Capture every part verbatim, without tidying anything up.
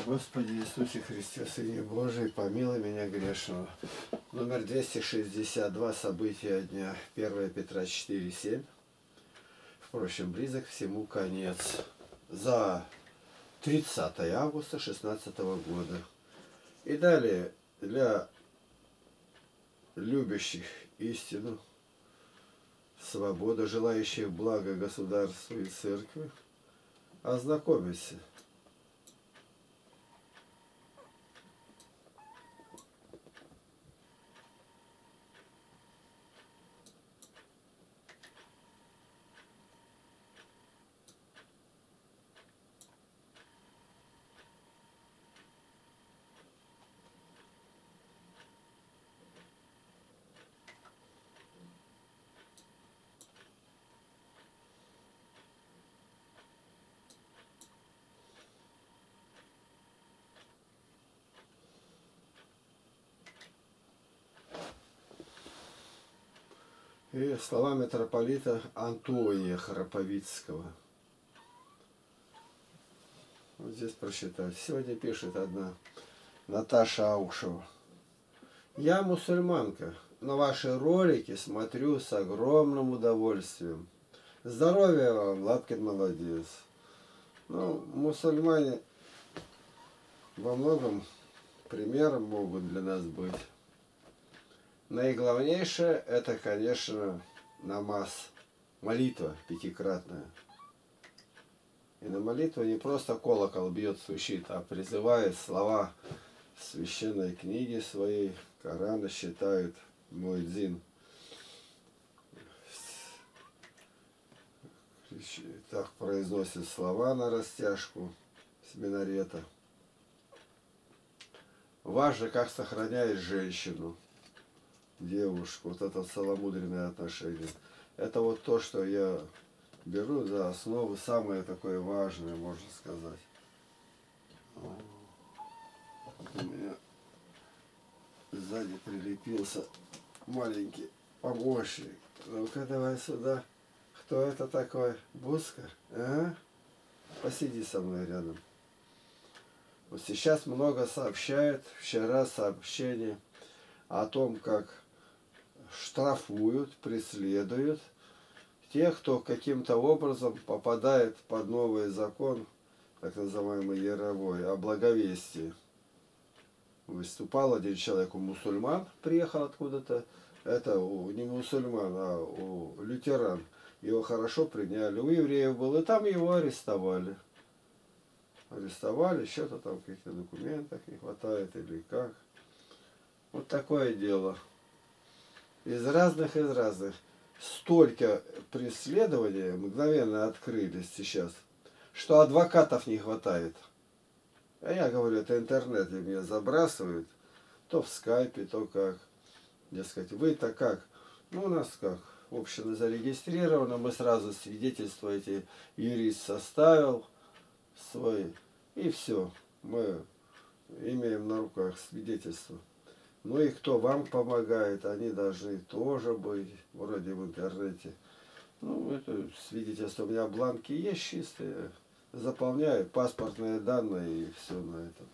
Господи Иисусе Христе, Сыне Божий, помилуй меня грешного. Номер двести шестьдесят два. События дня. первое Петра четыре семь. Впрочем, близок всему конец. За тридцатое августа шестнадцатого года. И далее, для любящих истину, свободу, желающих блага государству и церкви, ознакомиться. И слова митрополита Антония Храповицкого. Вот здесь прочитать. Сегодня пишет одна Наташа Аушева. Я мусульманка, но ваши ролики смотрю с огромным удовольствием. Здоровья вам, Лапкин молодец. Ну, мусульмане во многом примером могут для нас быть. Наиглавнейшее это, конечно, намаз, молитва пятикратная. И на молитву не просто колокол бьет, стучит, а призывает слова священной книги своей, Корана считают муэдзин. Так произносит слова на растяжку с минарета. Важно, как сохранять женщину, девушку, вот это целомудренное отношение. Это вот то, что я беру за основу, самое такое важное, можно сказать. У меня сзади прилепился маленький помощник. Ну-ка, давай сюда. Кто это такой? Буска? А? Посиди со мной рядом. Вот сейчас много сообщают, вчера сообщение о том, как штрафуют, преследуют тех, кто каким-то образом попадает под новый закон, так называемый Яровой, о благовестии. Выступал один человек у мусульман, приехал откуда-то, это у, не мусульман, а у лютеран. Его хорошо приняли, у евреев был, и там его арестовали. Арестовали, что-то там в каких-то документах не хватает или как. Вот такое дело. Из разных, из разных. Столько преследований мгновенно открылись сейчас, что адвокатов не хватает. А я говорю, это интернет, и меня забрасывают, то в скайпе, то как. Дескать, вы-то как? Ну, у нас как? Община зарегистрирована, мы сразу свидетельство эти юрист составил свой, и все. Мы имеем на руках свидетельство. Ну и кто вам помогает, они должны тоже быть, вроде в интернете. Ну, это свидетельство, у меня бланки есть чистые, заполняю паспортные данные и все на этом.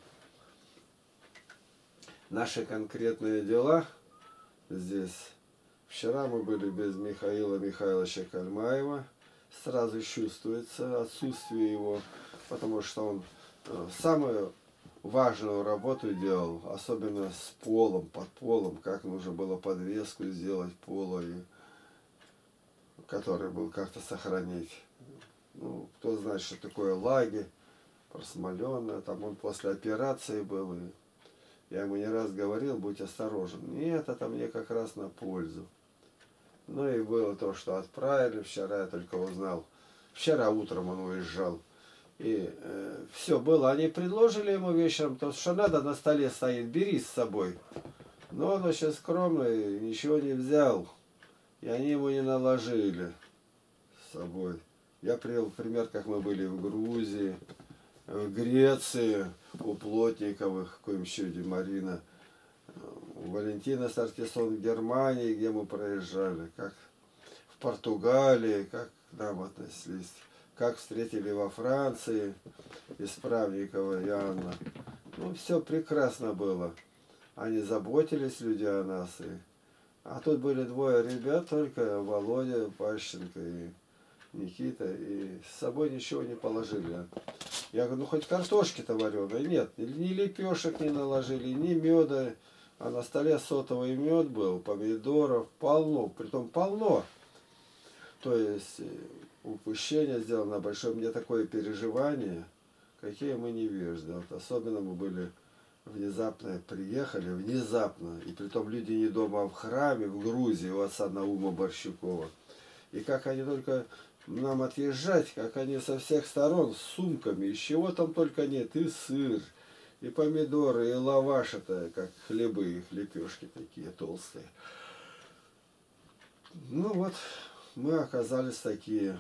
Наши конкретные дела здесь. Вчера мы были без Михаила Михайловича Кальмаева. Сразу чувствуется отсутствие его, потому что он самую важную работу делал, особенно с полом, под полом, как нужно было подвеску сделать пола, и, который был как-то сохранить. Ну, кто знает, что такое лаги, просмоленное, там он после операции был, и я ему не раз говорил, будь осторожен. Нет, это мне как раз на пользу. Ну и было то, что отправили, вчера я только узнал, вчера утром он уезжал. И э, все было, они предложили ему вечером, то, что надо, на столе стоит, бери с собой. Но он очень скромный, ничего не взял. И они ему не наложили с собой. Я привел пример, как мы были в Грузии, в Греции, у Плотниковых, в коем чуде Марина, у Валентина Сартисон в Германии, где мы проезжали, как в Португалии, как к нам относились. как встретили во Франции Исправникова и Анна. Ну, все прекрасно было. Они заботились, люди, о нас. И... А тут были двое ребят, только Володя Пащенко и Никита. И с собой ничего не положили. Я говорю, ну хоть картошки-то вареной. Нет, ни лепешек не наложили, ни меда. А на столе сотовый мед был, помидоров полно, притом полно. То есть упущение сделано большое. Мне такое переживание, какие мы невежды. Вот особенно мы были внезапно, приехали, внезапно. И притом люди не дома, а в храме, в Грузии, у отца Наума Борщукова. И как они только нам отъезжать, как они со всех сторон с сумками, из чего там только нет, и сыр, и помидоры, и лаваш, это как хлебы, их лепешки такие толстые. Ну вот, мы оказались такие.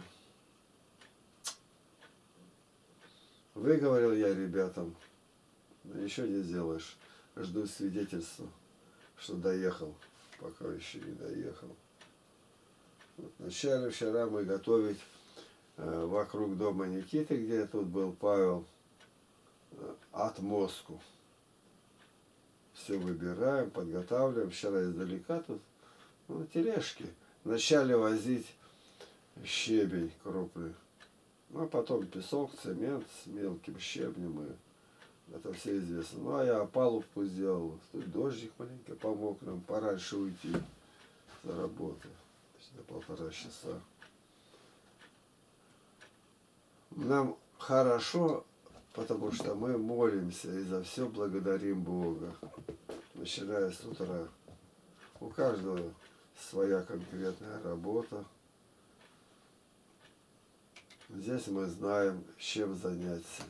Выговорил я ребятам, но еще не сделаешь. Жду свидетельства, что доехал, пока еще не доехал. Вот, начали вчера мы готовить э, вокруг дома Никиты, где тут был Павел, э, отмостку. Все выбираем, подготавливаем. Вчера издалека тут, ну, тележки. Вначале возить щебень крупный, ну, а потом песок, цемент с мелким щебнем. И это все известно. Ну, а я опалубку сделал. Тут дождик маленько помог нам пораньше уйти за работу. До полтора часа. Нам хорошо, потому что мы молимся и за все благодарим Бога. Начиная с утра. У каждого своя конкретная работа. Здесь мы знаем, чем заняться.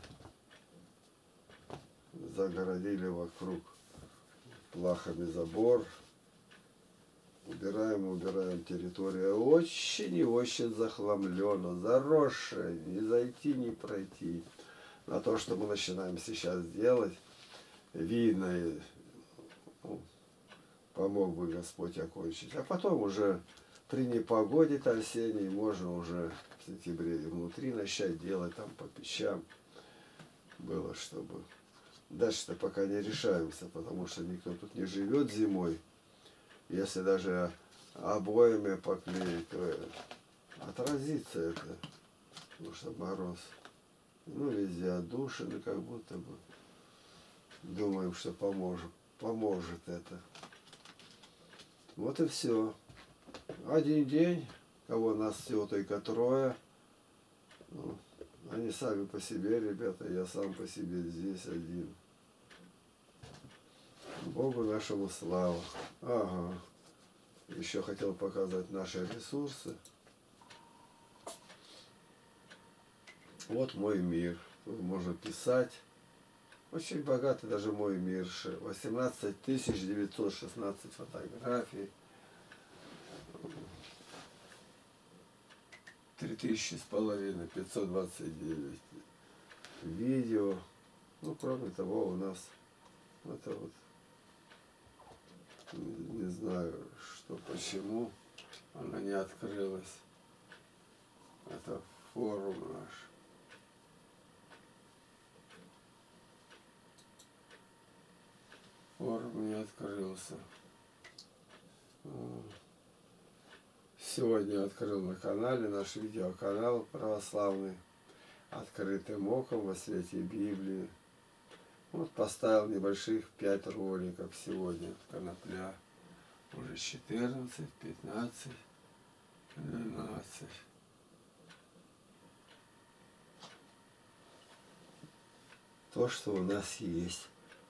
Загородили вокруг плахами забор. Убираем, убираем. Территория очень и очень захламлена, заросшая, не зайти, не пройти. На то, что мы начинаем сейчас делать, видно, и, ну, помог бы Господь окончить. А потом уже при непогоде-то осенней можно уже в сентябре и внутри начать делать там по печам. Было, чтобы... Дальше-то пока не решаемся, потому что никто тут не живет зимой. Если даже обоями поклеить, то отразится это, потому что мороз. Ну, везде отдушины, как будто бы. Думаем, что поможет, поможет это. Вот и все. Один день, кого нас всего только трое. Ну, они сами по себе, ребята, я сам по себе здесь один. Богу нашему слава. Ага. Еще хотел показать наши ресурсы. Вот мой мир. Тут можно писать. Очень богатый даже мой мир. восемнадцать тысяч девятьсот шестнадцать фотографий. три тысячи с половиной, пятьсот двадцать девять видео. Ну, кроме того, у нас это вот, не, не знаю, что, почему она не открылась. Это форум наш. Форум не открылся. Сегодня открыл на канале наш видеоканал православный, открытым оком во свете Библии. Вот поставил небольших пять роликов сегодня. Конопля уже четырнадцать, пятнадцать, двенадцать. То, что у нас есть.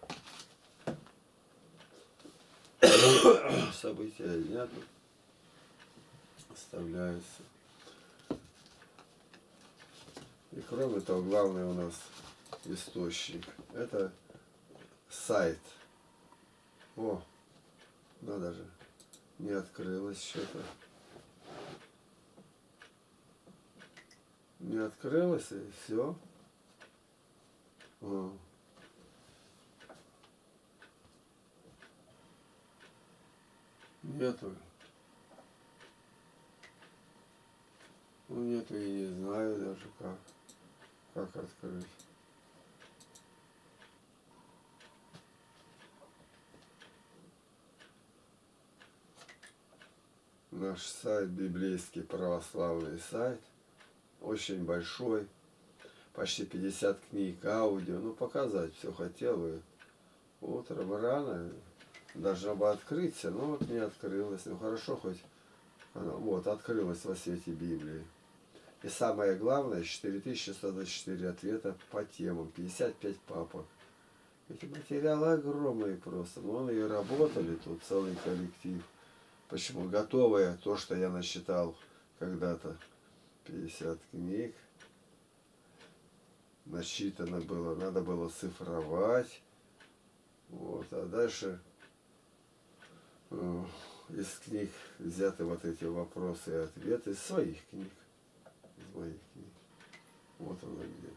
События дня тут оставляются. И кроме того, главный у нас источник. Это сайт. О, надо же, не открылось что-то. Не открылось, и все. О. Нету. Ну нет, и не знаю даже как. Как открыть. Наш сайт, библейский православный сайт, очень большой, почти пятьдесят книг, аудио, ну показать все хотел, и утром рано должна бы открыться, но вот не открылась, ну хорошо хоть, она, вот, открылась во свете Библии. И самое главное, четыре тысячи сто двадцать четыре ответа по темам, пятьдесят пять папок. Эти материалы огромные просто, но мы и работали тут, целый коллектив. Почему? Готовое, то, что я насчитал когда-то, пятьдесят книг, насчитано было, надо было цифровать. Вот, а дальше э, из книг взяты вот эти вопросы и ответы, из своих книг, из моих книг. Вот оно где.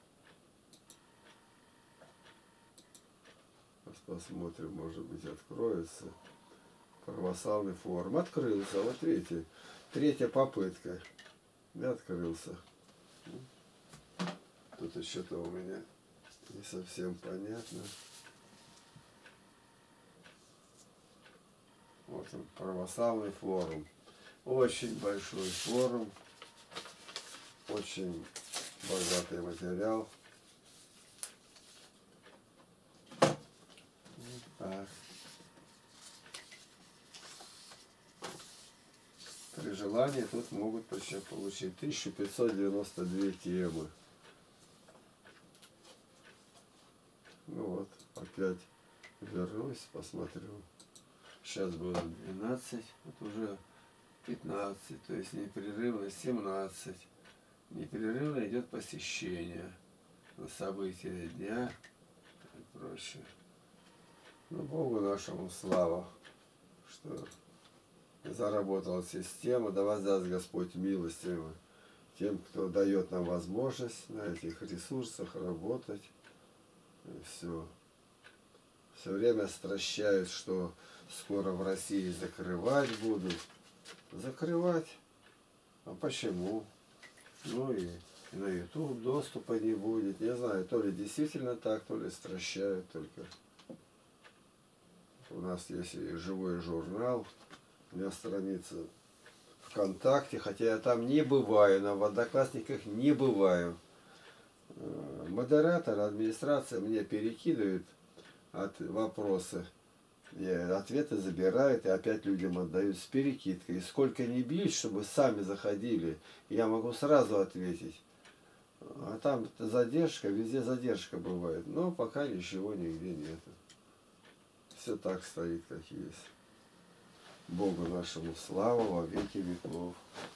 Сейчас посмотрим, может быть, откроется. Православный форум. Открылся. Вот видите, третья попытка. И открылся. Тут еще-то у меня не совсем понятно. Вот он, православный форум. Очень большой форум. Очень богатый материал. Так. При желании тут могут еще получить тысяча пятьсот девяносто две темы. Ну вот, опять вернусь, посмотрю. Сейчас было двенадцать, вот уже пятнадцать, то есть непрерывно семнадцать. Непрерывно идет посещение на события дня и прочее. Ну, Богу нашему слава, что заработала система, да воздаст Господь милостиво тем, кто дает нам возможность на этих ресурсах работать. И все. Все время стращают, что скоро в России закрывать будут. Закрывать? А почему? Ну и, и на YouTube доступа не будет. Не знаю, то ли действительно так, то ли стращают только. У нас есть и живой журнал. У меня страница ВКонтакте, хотя я там не бываю, на в Одноклассниках не бываю. Модератор, администрация мне перекидывает от вопросы, и ответы забирают и опять людям отдают с перекидкой. И сколько ни бить, чтобы сами заходили, я могу сразу ответить. А там задержка, везде задержка бывает. Но пока ничего нигде нет. Все так стоит, как есть. Богу нашему слава во веки веков.